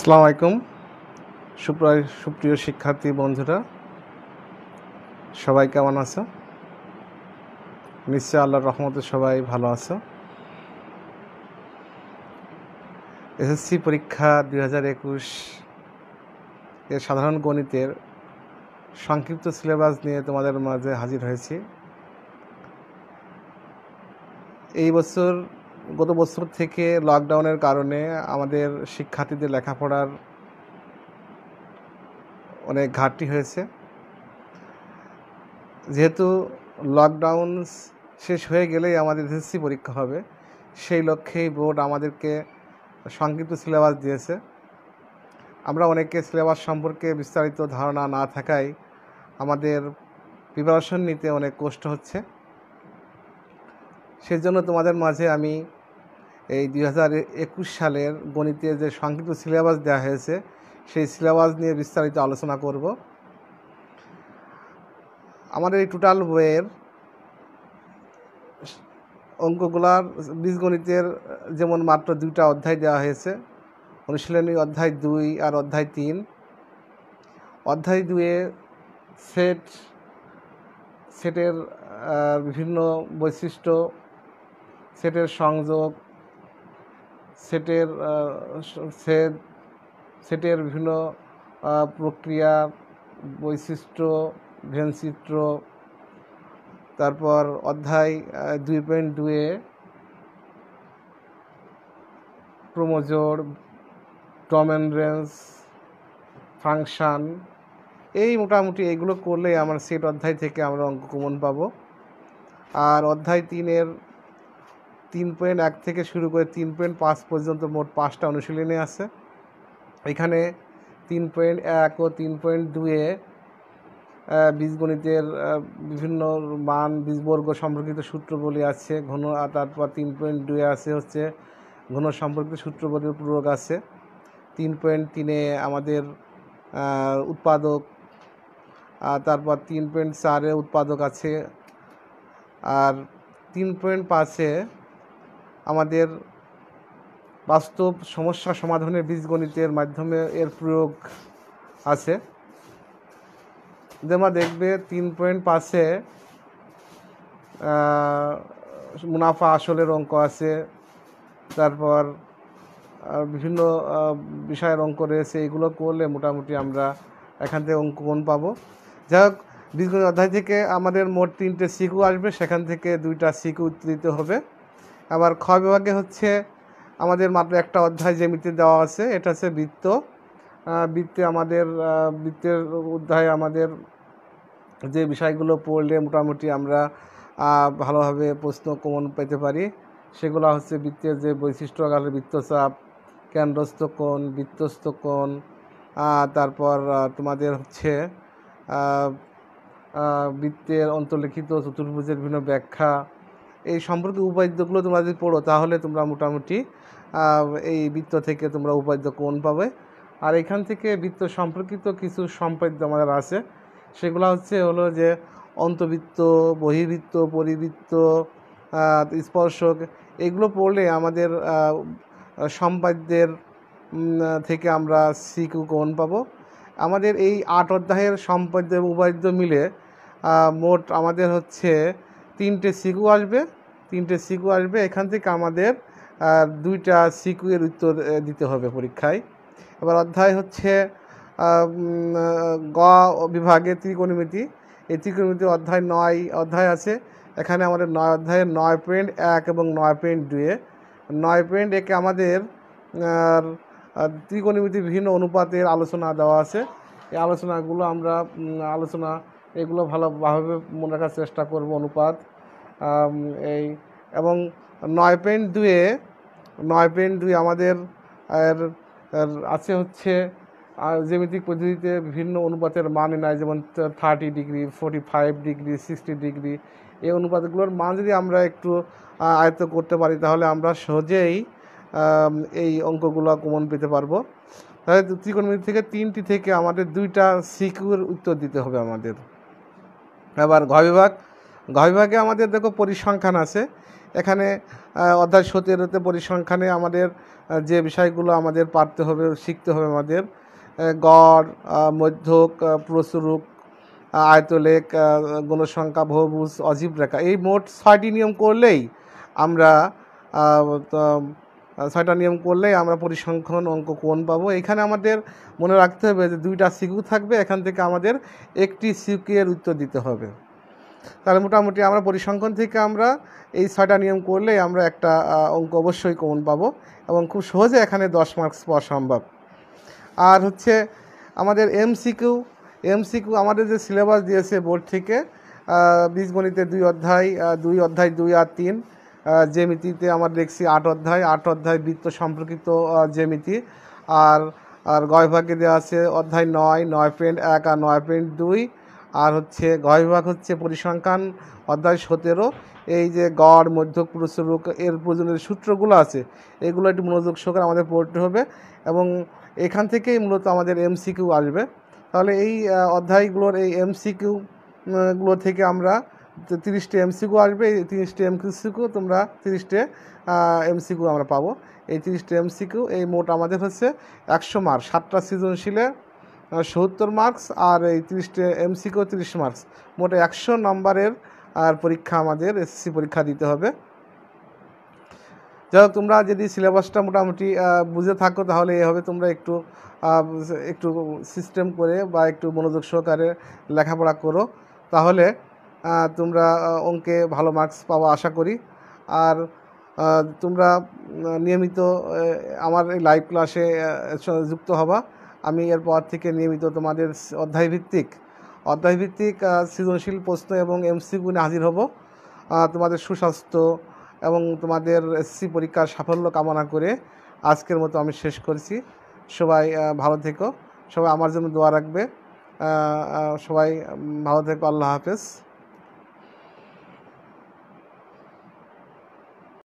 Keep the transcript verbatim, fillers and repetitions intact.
আসসালামু আলাইকুম সুপ্রিয় সুপ্রিয় শিক্ষার্থী বন্ধুরা, সবাই কেমন আছো? নিশ্চয় আল্লাহর রহমতে সবাই ভালো আছো। এসএসসি পরীক্ষা দুই হাজার একুশ এর সাধারণ গণিতের সংক্ষিপ্ত সিলেবাস নিয়ে তোমাদের মাঝে হাজির হয়েছি। এই বছর গত বছর থেকে লকডাউনের কারণে আমাদের শিক্ষার্থীদের লেখাপড়ার অনেক ঘাটতি হয়েছে। যেহেতু লকডাউন শেষ হয়ে গেলেই আমাদের এসএসসি পরীক্ষা হবে, সেই লক্ষ্যেই বোর্ড আমাদেরকে সংক্ষিপ্ত সিলেবাস দিয়েছে। আমরা অনেকে সিলেবাস সম্পর্কে বিস্তারিত ধারণা না থাকায় আমাদের প্রিপারেশন নিতে অনেক কষ্ট হচ্ছে। সেই জন্য তোমাদের মাঝে আমি এই দুই হাজার একুশ সালের গণিতের যে সংক্ষিপ্ত সিলেবাস দেওয়া হয়েছে সেই সিলেবাস নিয়ে বিস্তারিত আলোচনা করব। আমাদের এই টোটাল বইয়ের অঙ্কগুলার বীজগণিতের যেমন মাত্র দুইটা অধ্যায় দেওয়া হয়েছে, অনুশীলনী অধ্যায় দুই আর অধ্যায় তিন। অধ্যায় দুয়ে সেট সেটের বিভিন্ন বৈশিষ্ট্য, সেটের সংযোগ, সেটের সেট সেটের বিভিন্ন প্রক্রিয়া, বৈশিষ্ট্য, ভেনচিত্র। তারপর অধ্যায় দুই পয়েন্ট দুয়ে ক্রোমোজোড়, টম অ্যান্ড রেঞ্জ, ফাংশান। এই মোটামুটি এইগুলো করলেই আমার সেট অধ্যায় থেকে আমরা অঙ্ক কমন পাবো। আর অধ্যায় তিনের তিন পয়েন্ট এক থেকে শুরু করে তিন পয়েন্ট পাঁচ পর্যন্ত মোট পাঁচটা অনুশীলনী আছে। এখানে তিন পয়েন্ট এক ও তিন পয়েন্ট দুয়ে বীজগণিতের বিভিন্ন মান, বীজবর্গ সম্পর্কিত সূত্রবলী আছে ঘন। তারপর তিন পয়েন্ট দুয়ে আছে হচ্ছে ঘন সম্পর্কিত সূত্রবলীর প্রয়োগ আছে। তিন পয়েন্ট তিনে আমাদের উৎপাদক, তারপর তিন পয়েন্ট চারে উৎপাদক আছে। আর তিন পয়েন্ট পাঁচে আমাদের বাস্তব সমস্যা সমাধানের বীজগণিতের মাধ্যমে এর প্রয়োগ আছে। যেমন দেখবে তিন পয়েন্ট পাঁচে মুনাফা আসলের অঙ্ক আছে, তারপর বিভিন্ন বিষয়ের অঙ্ক রয়েছে। এগুলো করলে মোটামুটি আমরা এখান থেকে অঙ্ক কোন পাবো। যাই হোক, বীজগণিত অধ্যায় থেকে আমাদের মোট তিনটে সিকিউ আসবে, সেখান থেকে দুইটা সিকিউ উত্তর দিতে হবে। আবার খ বিভাগে হচ্ছে আমাদের মাত্র একটা অধ্যায় জ্যামিতি দেওয়া আছে, এটা হচ্ছে বৃত্ত। বৃত্তে আমাদের বৃত্তের অধ্যায়ে আমাদের যে বিষয়গুলো পড়লে মোটামুটি আমরা ভালোভাবে প্রশ্ন কমন পেতে পারি সেগুলো হচ্ছে বৃত্তের যে বৈশিষ্ট্য, বৃত্তচাপ, কেন্দ্রস্থ কোণ, বৃত্তস্থ কোণ, তারপর তোমাদের হচ্ছে বৃত্তের অন্তর্লিখিত চতুর্ভুজের বিভিন্ন ব্যাখ্যা। এই সম্পর্কে উপাদ্যগুলো তোমরা যদি পড়ো তাহলে তোমরা মোটামুটি এই বৃত্ত থেকে তোমরা উপাদ্য কোণ পাবে। আর এখান থেকে বৃত্ত সম্পর্কিত কিছু সম্পাদ্য আমাদের আছে, সেগুলো হচ্ছে হলো যে অন্তবৃত্ত, বহির্বৃত্ত, পরিবৃত্ত, স্পর্শক। এগুলো পড়লে আমাদের সম্পাদ্যের থেকে আমরা সিকিউ কোণ পাবো। আমাদের এই আট অধ্যায়ের সম্পাদ্য এবং উপাদ্য মিলে মোট আমাদের হচ্ছে তিনটে সিকিউ আসবে তিনটে সিকিউ আসবে এখান থেকে আমাদের দুইটা সিকিউ এর উত্তর দিতে হবে পরীক্ষায়। এবার অধ্যায় হচ্ছে গ বিভাগে ত্রিকোণমিতি। এই ত্রিকোণমিতি অধ্যায় নয় অধ্যায় আছে। এখানে আমাদের নয় অধ্যায়ের নয় পয়েন্ট এক এবং নয় পয়েন্ট দুয়ে নয় পয়েন্ট একে আমাদের ত্রিকোণমিতি বিভিন্ন অনুপাতের আলোচনা দেওয়া আছে। এই আলোচনাগুলো আমরা আলোচনা এগুলো ভালোভাবে মনে রাখার চেষ্টা করব, অনুপাত এই। এবং নয় পয়েন্ট দুয়ে নয় পয়েন্ট দুই আমাদের আছে হচ্ছে জ্যামিতিক পদ্ধতিতে বিভিন্ন অনুপাতের মান নেয়, যেমন thirty degree, forty five degree, sixty degree. এই অনুপাতগুলোর মান যদি আমরা একটু আয়ত্ত করতে পারি তাহলে আমরা সহজেই এই অঙ্কগুলো কমন পেতে পারবো। তাহলে ত্রিকোণমিতি থেকে তিনটি থেকে আমাদের দুইটা সিকিউর উত্তর দিতে হবে আমাদের। এবার ঘ বিভাগ গ বিভাগে আমাদের দেখো পরিসংখ্যান আছে। এখানে অধ্যায় সতেরোতে পরিসংখ্যানে আমাদের যে বিষয়গুলো আমাদের পারতে হবে, শিখতে হবে আমাদের, গড়, মধ্যক, প্রচুরক, আয়তলেখ, গণসংখ্যা, বহুভুজ, অজীব রেখা, এই মোট ছয়টি নিয়ম করলেই আমরা ছয়টা নিয়ম করলেই আমরা পরিসংখ্যান অঙ্ক কোণ পাবো। এখানে আমাদের মনে রাখতে হবে যে দুইটা সিকিউ থাকবে, এখান থেকে আমাদের একটি সিকিউ এর উত্তর দিতে হবে। তাহলে মোটামুটি আমরা পরিসংখ্যান থেকে আমরা এই ছয়টা নিয়ম করলেই আমরা একটা অঙ্ক অবশ্যই কোণ পাবো এবং খুব সহজে এখানে দশ মার্কস পাওয়া সম্ভব। আর হচ্ছে আমাদের এমসিকিউ এমসিকিউ আমাদের যে সিলেবাস দিয়েছে বোর্ড থেকে, বীজগণিতের দুই অধ্যায় দুই অধ্যায় দুই আর তিন, জ্যামিতিতে আমরা দেখছি আট অধ্যায় আট অধ্যায় বৃত্ত সম্পর্কিত জ্যামিতি, আর আর গ বিভাগে দেওয়া আছে অধ্যায় নয় নয় পয়েন্ট এক আর নয় পয়েন্ট দুই, আর হচ্ছে গ বিভাগ হচ্ছে পরিসংখ্যান অধ্যায় সতেরো। এই যে গড়, মধ্যক, প্রচুরক এর প্রয়োজনীয় সূত্রগুলো আছে, এগুলো একটু মনোযোগ সহকারে আমাদের পড়তে হবে এবং এখান থেকেই মূলত আমাদের এমসিকিউ আসবে। তাহলে এই অধ্যায়গুলোর এই এমসিকিউ গুলো থেকে আমরা তিরিশটি এমসিকিউ আসবে। এই তিরিশটি এমসিকিউ তোমরা তিরিশটি এমসিকিউ আমরা পাবো। এই তিরিশটি এমসিকিউ এই মোট আমাদের হচ্ছে একশো মার্কস, সাতটা সৃজনশীলে সত্তর মার্কস আর এই তিরিশটি এমসিকিউ তিরিশ মার্কস, মোট একশো নম্বরের আর পরীক্ষা আমাদের এসএসসি পরীক্ষা দিতে হবে। যাই হোক, তোমরা যদি সিলেবাসটা মোটামুটি বুঝে থাকো তাহলে এভাবে তোমরা একটু একটু সিস্টেম করে বা একটু মনোযোগ সহকারে লেখাপড়া করো, তাহলে তোমরা অঙ্কে ভালো মার্কস পাওয়া আশা করি। আর তোমরা নিয়মিত আমার এই লাইভ ক্লাসে যুক্ত হবা। আমি এরপর থেকে নিয়মিত তোমাদের অধ্যায়ভিত্তিক অধ্যায়ভিত্তিক সৃজনশীল প্রশ্ন এবং এমসিকিউ নিয়ে হাজির হব। তোমাদের সুস্বাস্থ্য এবং তোমাদের এসএসসি পরীক্ষার সাফল্য কামনা করে আজকের মতো আমি শেষ করছি। সবাই ভালো থেকো, সবাই আমার জন্য দোয়া রাখবে। সবাই ভালো থেকো, আল্লাহ হাফেজ।